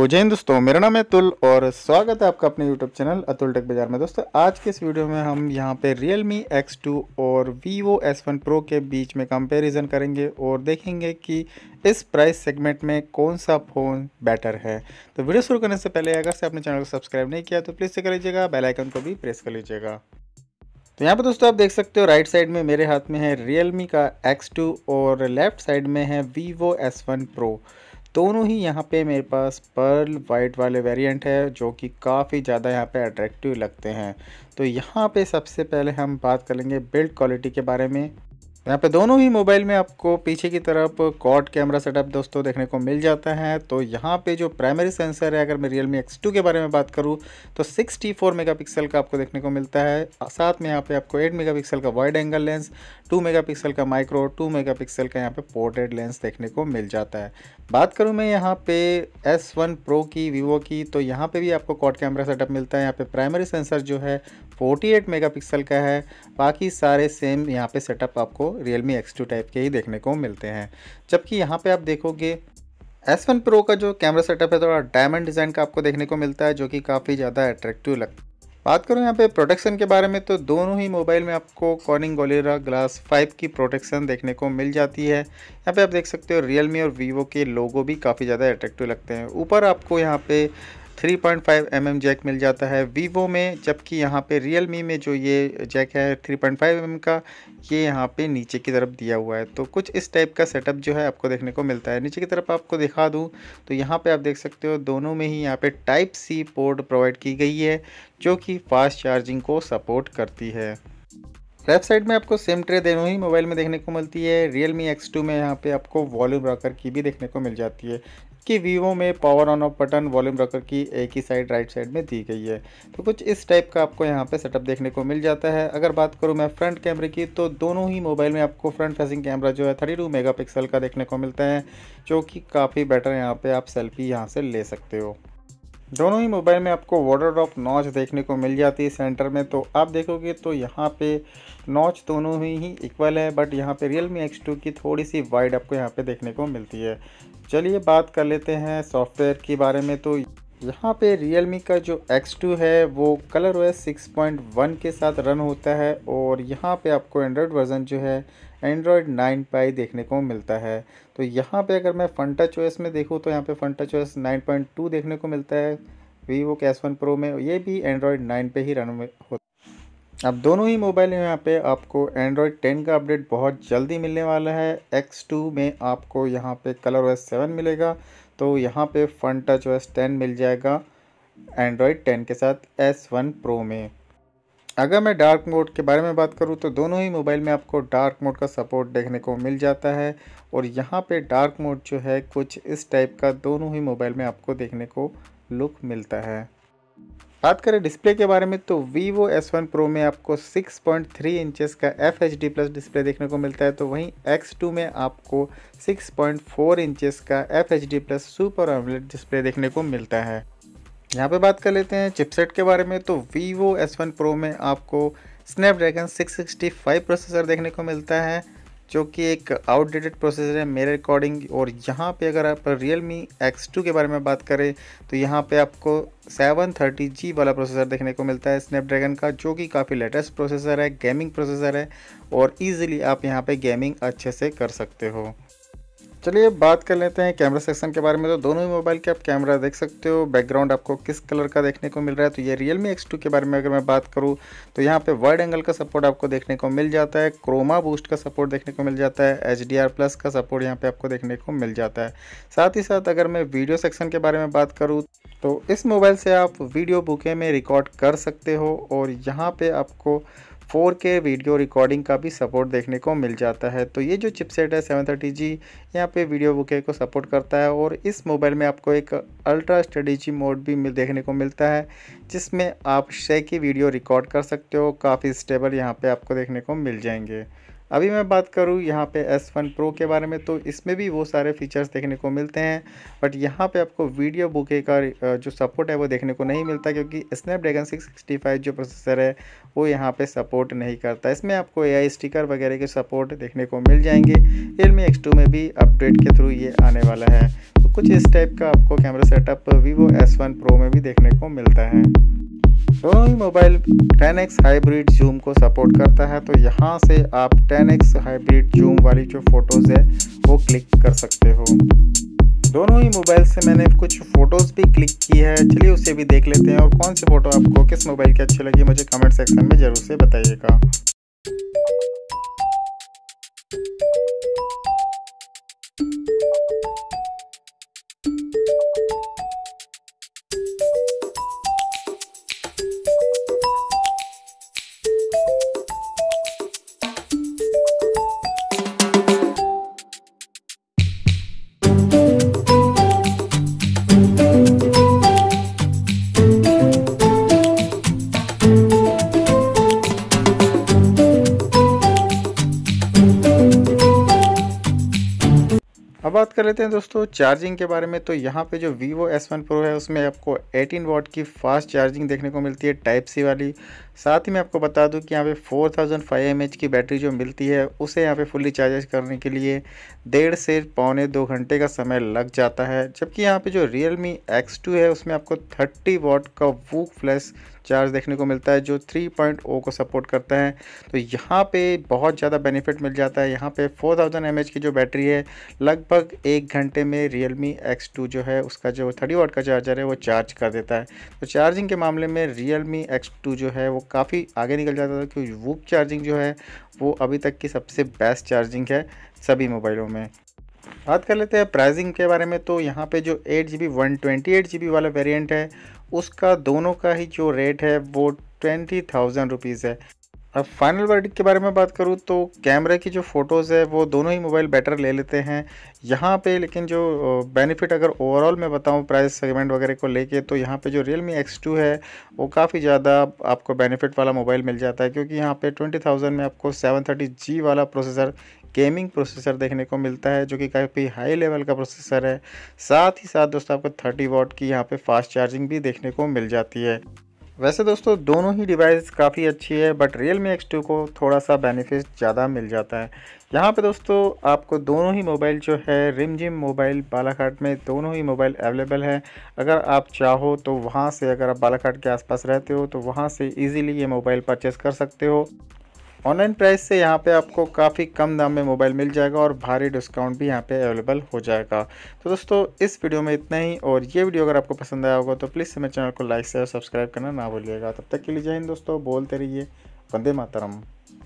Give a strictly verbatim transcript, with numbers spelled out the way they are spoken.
तो जय हिंद दोस्तों, मेरा नाम है अतुल और स्वागत है आपका अपने यूट्यूब चैनल अतुल टेक बाजार में। दोस्तों आज के इस वीडियो में हम यहां पे Realme एक्स टू और Vivo एस वन Pro के बीच में कंपैरिजन करेंगे और देखेंगे कि इस प्राइस सेगमेंट में कौन सा फ़ोन बेटर है। तो वीडियो शुरू करने से पहले अगर से आपने चैनल को सब्सक्राइब नहीं किया तो प्लीज़ से कर लीजिएगा, बेल आइकन को भी प्रेस कर लीजिएगा। तो यहाँ पर दोस्तों आप देख सकते हो राइट साइड में मेरे हाथ में है Realme का एक्स टू और लेफ़्ट साइड में है Vivo एस वन Pro। दोनों ही यहाँ पे मेरे पास पर्ल वाइट वाले वेरिएंट है जो कि काफ़ी ज़्यादा यहाँ पे अट्रैक्टिव लगते हैं। तो यहाँ पे सबसे पहले हम बात करेंगे बिल्ड क्वालिटी के बारे में। यहाँ पे दोनों ही मोबाइल में आपको पीछे की तरफ क्वाड कैमरा सेटअप दोस्तों देखने को मिल जाता है। तो यहाँ पे जो प्राइमरी सेंसर है, अगर मैं Realme एक्स टू के बारे में बात करूँ तो सिक्सटी फोर मेगापिक्सल का आपको देखने को मिलता है। साथ में यहाँ पे आपको एट मेगापिक्सल का wide angle lens, two megapixel का माइक्रो, टू मेगापिक्सल का यहाँ पे पोर्ट्रेट लेंस देखने को मिल जाता है। बात करूँ मैं यहाँ पे एस वन Pro की, Vivo की, तो यहाँ पे भी आपको क्वाड कैमरा सेटअप मिलता है। यहाँ पे प्राइमरी सेंसर जो है फोर्टी एट मेगापिक्सल का है। बाकी सारे सेम यहाँ पे सेटअप आपको Realme एक्स टू टाइप के ही देखने को मिलते हैं। जबकि यहाँ पे आप देखोगे एस वन Pro का जो कैमरा सेटअप है थोड़ा डायमंड डिज़ाइन का आपको देखने को मिलता है जो कि काफ़ी ज़्यादा अट्रैक्टिव लगता है। बात करूँ यहाँ पे प्रोटेक्शन के बारे में तो दोनों ही मोबाइल में आपको कॉर्निंग गोरिल्ला ग्लास फाइव की प्रोटेक्शन देखने को मिल जाती है। यहाँ पे आप देख सकते हो Realme और Vivo के लोगो भी काफ़ी ज़्यादा अट्रैक्टिव लगते हैं। ऊपर आपको यहाँ पे three point five M M jack मिल जाता है Vivo में, जबकि यहाँ पे Realme में जो ये जैक है three point five M M का, ये यहाँ पे नीचे की तरफ दिया हुआ है। तो कुछ इस टाइप का सेटअप जो है आपको देखने को मिलता है। नीचे की तरफ आपको दिखा दूँ तो यहाँ पे आप देख सकते हो दोनों में ही यहाँ पे टाइप सी पोर्ट प्रोवाइड की गई है जो कि फास्ट चार्जिंग को सपोर्ट करती है। लेफ्ट साइड में आपको सिम ट्रे दोनों ही मोबाइल में देखने को मिलती है। Realme एक्स टू में यहाँ पे आपको वॉल्यूम रॉकर की भी देखने को मिल जाती है कि Vivo में power on off button volume rocker की एक ही साइड राइट साइड में दी गई है। तो कुछ इस टाइप का आपको यहाँ पे सेटअप देखने को मिल जाता है। अगर बात करूँ मैं फ्रंट कैमरे की तो दोनों ही मोबाइल में आपको फ्रंट फेसिंग कैमरा जो है थर्टी टू मेगापिक्सल का देखने को मिलता है जो कि काफ़ी बेटर यहाँ पे आप सेल्फी यहाँ से ले सकते हो। दोनों ही मोबाइल में आपको वाटर ड्रॉप नॉच देखने को मिल जाती है सेंटर में। तो आप देखोगे तो यहाँ पे नॉच दोनों ही ही इक्वल है, बट यहाँ पे Realme एक्स टू की थोड़ी सी वाइड आपको यहाँ पे देखने को मिलती है। चलिए बात कर लेते हैं सॉफ्टवेयर के बारे में। तो यहाँ पे Realme का जो एक्स टू है वो ColorOS सिक्स पॉइंट वन के साथ रन होता है और यहाँ पे आपको एंड्रॉयड वर्जन जो है एंड्रॉयड नाइन पाई देखने को मिलता है। तो यहाँ पे अगर मैं फंटच ओएस में देखूँ तो यहाँ पे Funtouch OS nine point two देखने को मिलता है Vivo के एस वन Pro में, ये भी एंड्रॉयड नाइन पे ही रन होता है। अब दोनों ही मोबाइल में यहाँ पे आपको एंड्रॉयड टेन का अपडेट बहुत जल्दी मिलने वाला है। एक्स टू में आपको यहाँ पे ColorOS सेवन मिलेगा, तो यहाँ पे फंटच ओएस टेन मिल जाएगा एंड्रॉयड टेन के साथ एस वन Pro में। अगर मैं डार्क मोड के बारे में बात करूं तो दोनों ही मोबाइल में आपको डार्क मोड का सपोर्ट देखने को मिल जाता है और यहाँ पे डार्क मोड जो है कुछ इस टाइप का दोनों ही मोबाइल में आपको देखने को लुक मिलता है। बात करें डिस्प्ले के बारे में तो Vivo एस वन Pro में आपको सिक्स पॉइंट थ्री इंचेस का F H D plus display देखने को मिलता है, तो वहीं एक्स टू में आपको सिक्स पॉइंट फोर इंचेस का F H D plus super AMOLED display देखने को मिलता है। यहाँ पे बात कर लेते हैं चिपसेट के बारे में। तो Vivo एस वन Pro में आपको Snapdragon six sixty five processor देखने को मिलता है जो कि एक आउटडेटेड प्रोसेसर है मेरे अकॉर्डिंग। और यहाँ पे अगर आप Realme एक्स टू के बारे में बात करें तो यहाँ पे आपको सेवन थर्टी जी वाला प्रोसेसर देखने को मिलता है स्नैपड्रैगन का, जो कि काफ़ी लेटेस्ट प्रोसेसर है, गेमिंग प्रोसेसर है और ईजिली आप यहाँ पे गेमिंग अच्छे से कर सकते हो। चलिए बात कर लेते हैं कैमरा सेक्शन के बारे में। तो दोनों ही मोबाइल के आप कैमरा देख सकते हो, बैकग्राउंड आपको किस कलर का देखने को मिल रहा है। तो ये Realme एक्स टू के बारे में अगर मैं बात करूँ तो यहाँ पे वाइड एंगल का सपोर्ट आपको देखने को मिल जाता है, क्रोमा बूस्ट का सपोर्ट देखने को मिल जाता है, एच डी आर प्लस का सपोर्ट यहाँ पे आपको देखने को मिल जाता है। साथ ही साथ अगर मैं वीडियो सेक्शन के बारे में बात करूँ तो इस मोबाइल से आप वीडियो बुके में रिकॉर्ड कर सकते हो और यहाँ पे आपको फोर के वीडियो रिकॉर्डिंग का भी सपोर्ट देखने को मिल जाता है। तो ये जो चिपसेट है सेवन थर्टी जी यहाँ पे वीडियो बुके को सपोर्ट करता है और इस मोबाइल में आपको एक अल्ट्रा स्टडी मोड भी मिल देखने को मिलता है जिसमें आप शेकी वीडियो रिकॉर्ड कर सकते हो। काफ़ी स्टेबल यहाँ पे आपको देखने को मिल जाएंगे। अभी मैं बात करूँ यहाँ पे एस वन Pro के बारे में तो इसमें भी वो सारे फीचर्स देखने को मिलते हैं, बट यहाँ पे आपको वीडियो बुके का जो सपोर्ट है वो देखने को नहीं मिलता क्योंकि स्नैपड्रैगन सिक्स सिक्सटी फाइव जो प्रोसेसर है वो यहाँ पे सपोर्ट नहीं करता। इसमें आपको ए आई स्टिकर वगैरह के सपोर्ट देखने को मिल जाएंगे। Realme एक्स टू में भी अपडेट के थ्रू ये आने वाला है। तो कुछ इस टाइप का आपको camera setup Vivo S one Pro में भी देखने को मिलता है। दोनों ही mobile ten X hybrid zoom को सपोर्ट करता है, तो यहाँ से आप टेन एक्स हाइब्रिड जूम वाली जो फ़ोटोज़ है वो क्लिक कर सकते हो। दोनों ही मोबाइल से मैंने कुछ फ़ोटोज़ भी क्लिक की है, चलिए उसे भी देख लेते हैं। और कौन सी फ़ोटो आपको किस मोबाइल की अच्छी लगी मुझे कमेंट सेक्शन में ज़रूर से बताइएगा। अब बात कर लेते हैं दोस्तों चार्जिंग के बारे में। तो यहाँ पे जो वीवो एस वन प्रो है उसमें आपको अठारह वाट की फास्ट चार्जिंग देखने को मिलती है टाइप सी वाली। साथ ही मैं आपको बता दूं कि यहाँ पे four thousand five M H की बैटरी जो मिलती है उसे यहाँ पे फुल्ली चार्ज करने के लिए डेढ़ से पौने दो घंटे का समय लग जाता है। जबकि यहाँ पे जो रियलमी एक्स टू है उसमें आपको थर्टी वाट का वूक फ्लैश चार्ज देखने को मिलता है जो थ्री पॉइंट ओ को सपोर्ट करता है। तो यहाँ पे बहुत ज़्यादा बेनिफिट मिल जाता है। यहाँ पे फोर थाउजेंड एम एच की जो बैटरी है लगभग एक घंटे में रियलमी एक्स टू जो है उसका जो थर्टी वाट का चार्जर है वो चार्ज कर देता है। तो चार्जिंग के मामले में रियलमी एक्स टू जो है वो काफ़ी आगे निकल जाता था, क्योंकि वूक चार्जिंग जो है वो अभी तक की सबसे बेस्ट चार्जिंग है सभी मोबाइलों में। बात कर लेते हैं प्राइसिंग के बारे में। तो यहाँ पे जो eight G B one twenty eight G B वाला वेरिएंट है उसका दोनों का ही जो रेट है वो ट्वेंटी थाउजेंड रुपीज़ है। अब फाइनल वर्डिक्ट के बारे में बात करूँ तो कैमरे की जो फ़ोटोज़ है वो दोनों ही मोबाइल बेटर ले लेते हैं यहाँ पे। लेकिन जो बेनिफिट अगर ओवरऑल मैं बताऊँ प्राइस सेगमेंट वगैरह को लेके, तो यहाँ पे जो रियलमी एक्स टू है वो काफ़ी ज़्यादा आपको बेनिफिट वाला मोबाइल मिल जाता है, क्योंकि यहाँ पे ट्वेंटी थाउजेंड में आपको सेवन थर्टी जी वाला प्रोसेसर गेमिंग प्रोसेसर देखने को मिलता है जो कि काफ़ी हाई लेवल का प्रोसेसर है। साथ ही साथ दोस्तों आपको थर्टी वाट की यहाँ पे फास्ट चार्जिंग भी देखने को मिल जाती है। वैसे दोस्तों दोनों ही डिवाइस काफ़ी अच्छी है, बट रियलमी एक्स टू को थोड़ा सा बेनिफिट ज़्यादा मिल जाता है। यहाँ पे दोस्तों आपको दोनों ही मोबाइल जो है रिमझिम मोबाइल बालाघाट में दोनों ही मोबाइल अवेलेबल है। अगर आप चाहो तो वहाँ से, अगर आप बालाघाट के आसपास रहते हो तो वहाँ से इजीली ये मोबाइल परचेस कर सकते हो। ऑनलाइन प्राइस से यहाँ पे आपको काफ़ी कम दाम में मोबाइल मिल जाएगा और भारी डिस्काउंट भी यहाँ पे अवेलेबल हो जाएगा। तो दोस्तों इस वीडियो में इतना ही, और ये वीडियो अगर आपको पसंद आया होगा तो प्लीज़ मेरे चैनल को लाइक शेयर सब्सक्राइब करना ना भूलिएगा। तब तक के लिए जय हिंद दोस्तों, बोलते रहिए वंदे मातरम।